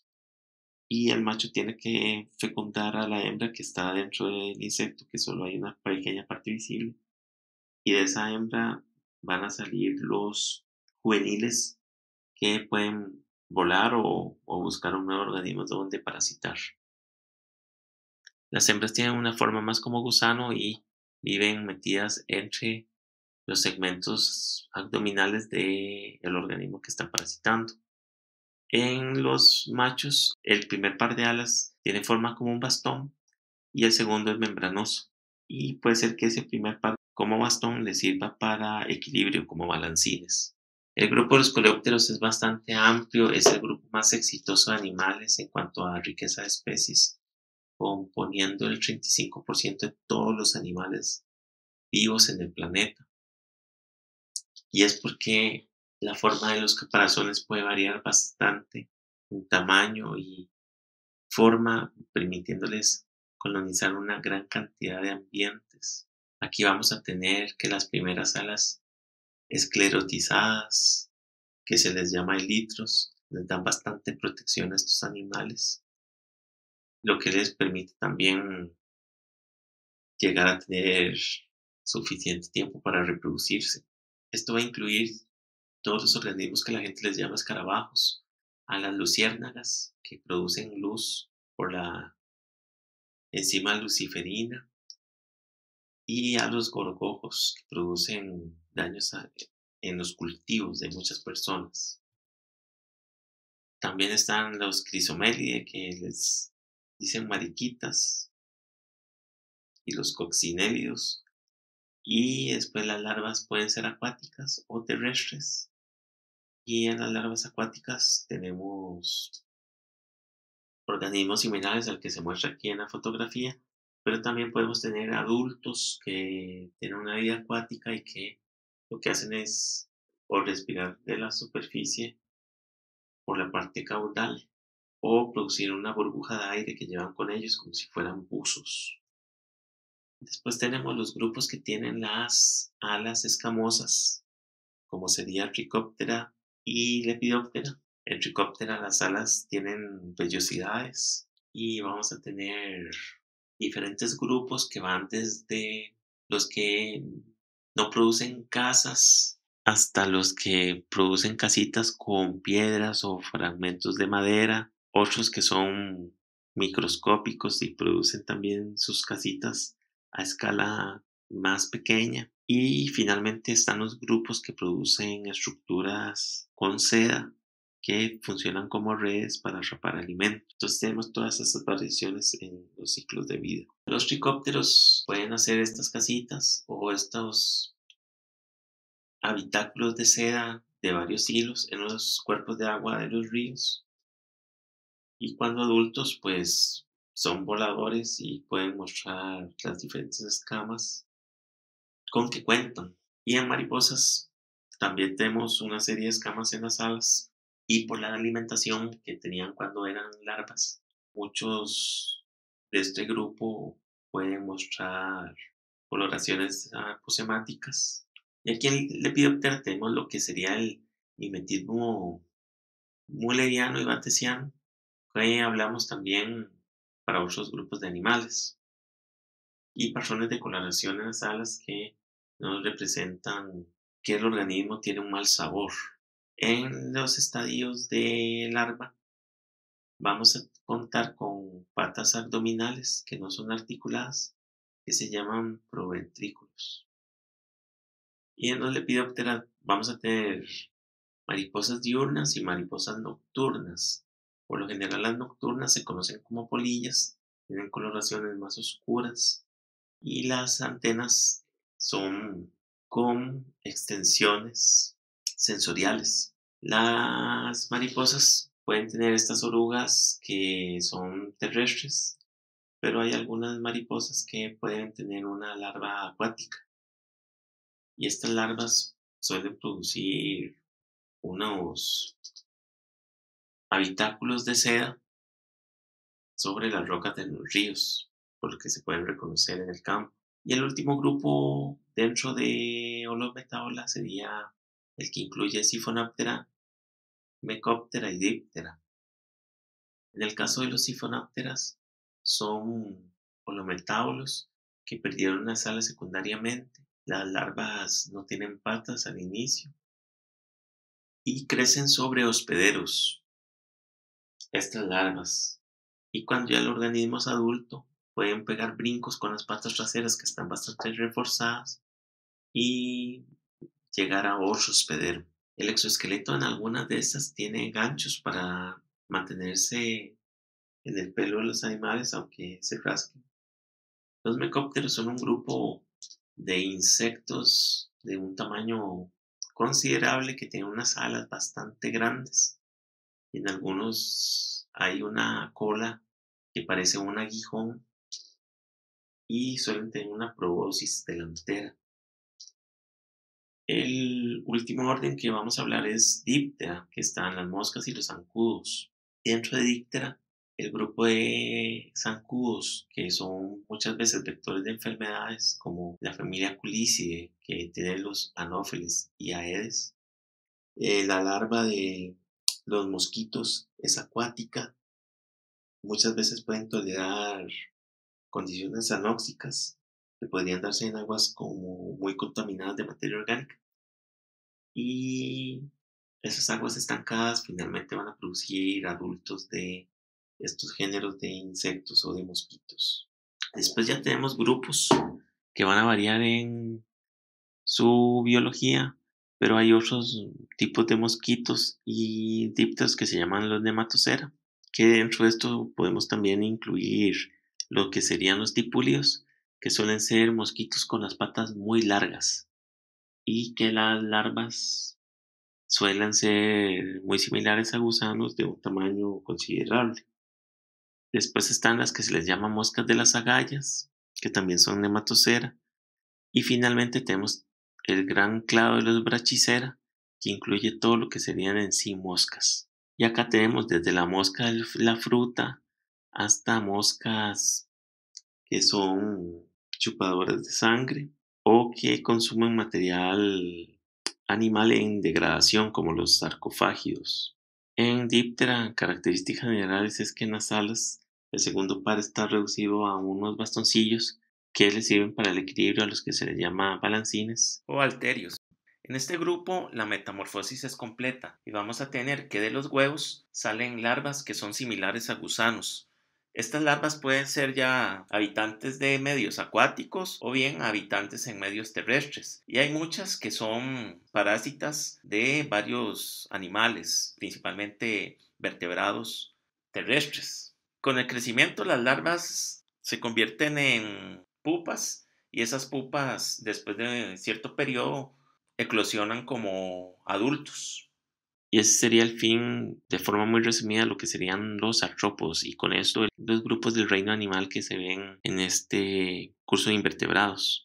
y el macho tiene que fecundar a la hembra que está dentro del insecto, que solo hay una pequeña parte visible, y de esa hembra van a salir los juveniles que pueden volar o, o buscar un nuevo organismo donde parasitar. Las hembras tienen una forma más como gusano y viven metidas entre los segmentos abdominales del organismo que están parasitando. En los machos, el primer par de alas tiene forma como un bastón y el segundo es membranoso. Y puede ser que ese primer par como bastón le sirva para equilibrio, como balancines. El grupo de los coleópteros es bastante amplio, es el grupo más exitoso de animales en cuanto a riqueza de especies, componiendo el treinta y cinco por ciento de todos los animales vivos en el planeta. Y es porque la forma de los caparazones puede variar bastante en tamaño y forma, permitiéndoles colonizar una gran cantidad de ambientes. Aquí vamos a tener que las primeras alas esclerotizadas, que se les llama elitros, les dan bastante protección a estos animales, lo que les permite también llegar a tener suficiente tiempo para reproducirse. Esto va a incluir todos los organismos que la gente les llama escarabajos, a las luciérnagas que producen luz por la enzima luciferina y a los gorgojos que producen daños a- en los cultivos de muchas personas. También están los crisomelidae que les dicen mariquitas y los coccinélidos. Y después las larvas pueden ser acuáticas o terrestres. Y en las larvas acuáticas tenemos organismos similares al que se muestra aquí en la fotografía, pero también podemos tener adultos que tienen una vida acuática y que lo que hacen es o respirar de la superficie por la parte caudal o producir una burbuja de aire que llevan con ellos como si fueran buzos. Después tenemos los grupos que tienen las alas escamosas, como sería Trichoptera y Lepidoptera. En Trichoptera las alas tienen vellosidades y vamos a tener diferentes grupos que van desde los que no producen casas hasta los que producen casitas con piedras o fragmentos de madera, otros que son microscópicos y producen también sus casitas a escala más pequeña. Y finalmente están los grupos que producen estructuras con seda que funcionan como redes para atrapar alimentos. Entonces tenemos todas esas variaciones en los ciclos de vida. Los tricópteros pueden hacer estas casitas o estos habitáculos de seda de varios hilos en los cuerpos de agua de los ríos. Y cuando adultos, pues son voladores y pueden mostrar las diferentes escamas con que cuentan. Y en mariposas también tenemos una serie de escamas en las alas y por la alimentación que tenían cuando eran larvas. Muchos de este grupo pueden mostrar coloraciones aposemáticas. Y aquí en Lepidoptera tenemos lo que sería el mimetismo mulleriano y batesiano, que hablamos también para otros grupos de animales. Y patrones de coloración en las alas que nos representan que el organismo tiene un mal sabor. En los estadios de larva vamos a contar con patas abdominales que no son articuladas, que se llaman proventrículos. Y en los Lepidoptera vamos a tener mariposas diurnas y mariposas nocturnas. Por lo general las nocturnas se conocen como polillas, tienen coloraciones más oscuras y las antenas son con extensiones sensoriales. Las mariposas pueden tener estas orugas que son terrestres, pero hay algunas mariposas que pueden tener una larva acuática. Y estas larvas suelen producir unos habitáculos de seda sobre las rocas de los ríos, porque se pueden reconocer en el campo. Y el último grupo dentro de Holobetaola sería el que incluye Siphonaptera, Mecoptera y Diptera. En el caso de los Siphonapteras, son holometábolos que perdieron las alas secundariamente. Las larvas no tienen patas al inicio y crecen sobre hospederos, estas larvas. Y cuando ya el organismo es adulto, pueden pegar brincos con las patas traseras que están bastante reforzadas y llegar a otro hospedero. El exoesqueleto en algunas de estas tiene ganchos para mantenerse en el pelo de los animales, aunque se rasquen. Los mecópteros son un grupo de insectos de un tamaño considerable que tienen unas alas bastante grandes. En algunos hay una cola que parece un aguijón y suelen tener una proboscis delantera. El último orden que vamos a hablar es Diptera, que están las moscas y los zancudos. Dentro de Diptera, el grupo de zancudos, que son muchas veces vectores de enfermedades, como la familia Culicidae, que tiene los anófeles y aedes. Eh, la larva de los mosquitos es acuática. Muchas veces pueden tolerar condiciones anóxicas que podrían darse en aguas como muy contaminadas de materia orgánica. y esas aguas estancadas finalmente van a producir adultos de estos géneros de insectos o de mosquitos. Después ya tenemos grupos que van a variar en su biología, pero hay otros tipos de mosquitos y dípteros que se llaman los Nematocera, que dentro de esto podemos también incluir lo que serían los dipúlidos, que suelen ser mosquitos con las patas muy largas y que las larvas suelen ser muy similares a gusanos de un tamaño considerable. Después están las que se les llama moscas de las agallas, que también son Nematocera. Y finalmente tenemos el gran clado de los Brachycera, que incluye todo lo que serían en sí moscas. Y acá tenemos desde la mosca de la fruta hasta moscas que son chupadoras de sangre o que consumen material animal en degradación como los sarcofágidos. En díptera, características generales es que en las alas el segundo par está reducido a unos bastoncillos que le sirven para el equilibrio, a los que se les llama balancines o halterios. En este grupo la metamorfosis es completa y vamos a tener que de los huevos salen larvas que son similares a gusanos. Estas larvas pueden ser ya habitantes de medios acuáticos o bien habitantes en medios terrestres. Y hay muchas que son parásitas de varios animales, principalmente vertebrados terrestres. Con el crecimiento, las larvas se convierten en pupas y esas pupas, después de cierto periodo, eclosionan como adultos. Y ese sería el fin, de forma muy resumida, lo que serían los artrópodos, y con esto los grupos del reino animal que se ven en este curso de invertebrados.